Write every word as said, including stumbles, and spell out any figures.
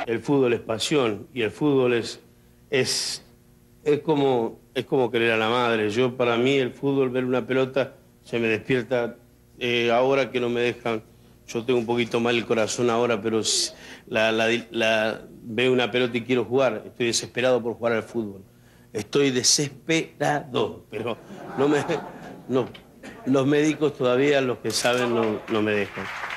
el fútbol es pasión y el fútbol es, es, es, como, es como querer a la madre. Yo, para mí, el fútbol, ver una pelota, se me despierta. Eh, ahora que no me dejan, yo tengo un poquito mal el corazón ahora, pero la, la, la, veo una pelota y quiero jugar. Estoy desesperado por jugar al fútbol. Estoy desesperado, pero no me, no, los médicos todavía, los que saben, no, no me dejan.